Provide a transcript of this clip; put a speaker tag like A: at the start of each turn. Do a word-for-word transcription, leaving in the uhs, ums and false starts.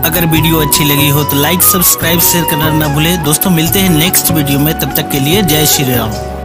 A: अगर वीडियो अच्छी लगी हो तो लाइक, सब्सक्राइब, शेयर करना ना भूले। दोस्तों मिलते हैं नेक्स्ट वीडियो में, तब तक के लिए जय श्री राम।